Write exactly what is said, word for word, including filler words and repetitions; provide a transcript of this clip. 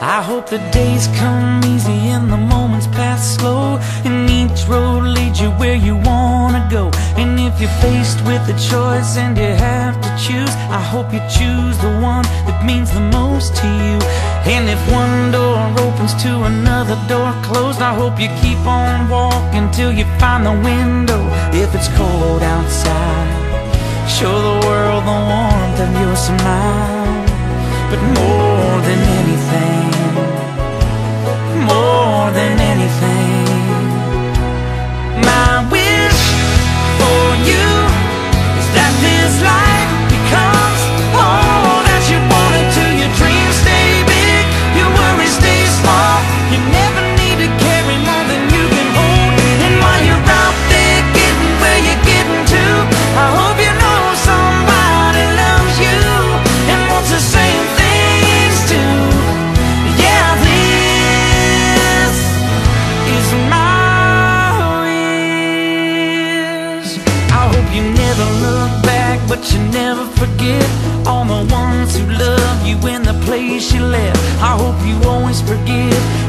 I hope the days come easy and the moments pass slow, and each road leads you where you wanna go. And if you're faced with a choice and you have to choose, I hope you choose the one that means the most to you. And if one door opens to another door closed, I hope you keep on walking till you find the window. If it's cold outside, show the world the warmth of your smile. But more than anything, more than anything, my wish for you is that this life becomes all that you want it to. Your dreams stay big, your worries stay small. You never need to carry more than you can hold. And while you're out there getting where you're getting to, I hope you know somebody loves you and wants the same things too. Yeah, this is my wish. I hope you never look back, but you never forget all the ones who love you in the place you left. I hope you always forgive